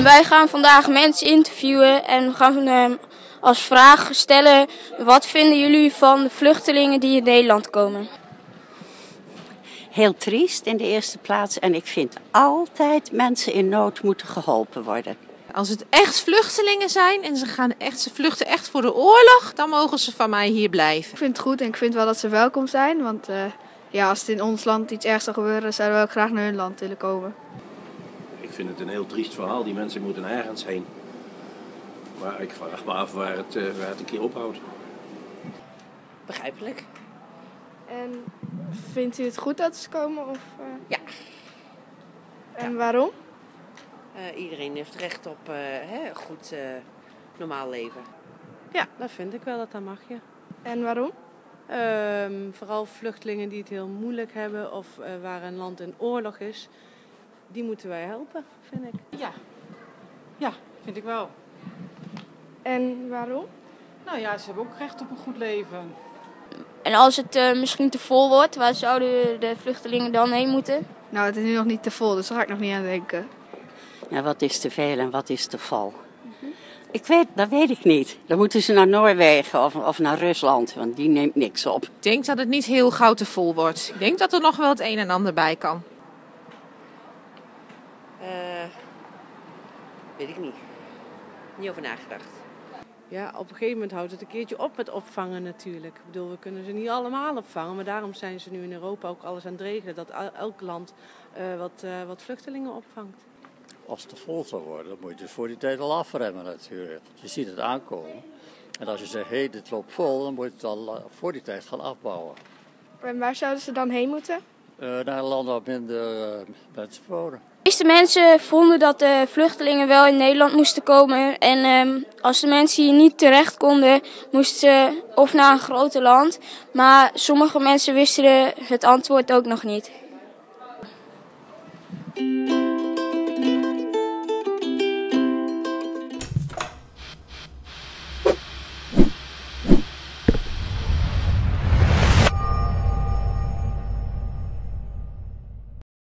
Wij gaan vandaag mensen interviewen en we gaan als vraag stellen: wat vinden jullie van de vluchtelingen die in Nederland komen? Heel triest in de eerste plaats en ik vind altijd mensen in nood moeten geholpen worden. Als het echt vluchtelingen zijn en ze vluchten echt voor de oorlog, dan mogen ze van mij hier blijven. Ik vind het goed en ik vind wel dat ze welkom zijn, want als het in ons land iets ergs zou gebeuren, zouden we ook graag naar hun land willen komen. Ik vind het een heel triest verhaal, die mensen moeten ergens heen. Maar ik vraag me af waar het een keer ophoudt. Begrijpelijk. En vindt u het goed dat ze komen? Of, Ja. En waarom? Iedereen heeft recht op goed normaal leven. Ja, dat vind ik wel dat mag, ja. En waarom? Vooral vluchtelingen die het heel moeilijk hebben of waar een land in oorlog is, die moeten wij helpen, vind ik. Ja, vind ik wel. En waarom? Nou ja, ze hebben ook recht op een goed leven. En als het misschien te vol wordt, waar zouden de vluchtelingen dan heen moeten? Nou, het is nu nog niet te vol, dus daar ga ik nog niet aan denken. Ja, wat is te veel en wat is te vol? Dat weet ik niet. Dan moeten ze naar Noorwegen of naar Rusland, want die neemt niks op. Ik denk dat het niet heel gauw te vol wordt. Ik denk dat er nog wel het een en ander bij kan. Weet ik niet. Niet over nagedacht. Ja, op een gegeven moment houdt het een keertje op met opvangen natuurlijk. Ik bedoel, we kunnen ze niet allemaal opvangen, maar daarom zijn ze nu in Europa ook alles aan het regelen dat elk land wat vluchtelingen opvangt. Als het te vol zou worden, dan moet je dus voor die tijd al afremmen natuurlijk. Je ziet het aankomen. En als je zegt, dit loopt vol, dan moet je het al voor die tijd gaan afbouwen. En waar zouden ze dan heen moeten? Naar een land waar minder mensen wonen. De meeste mensen vonden dat de vluchtelingen wel in Nederland moesten komen. En als de mensen hier niet terecht konden, moesten ze of naar een groter land. Maar sommige mensen wisten het antwoord ook nog niet.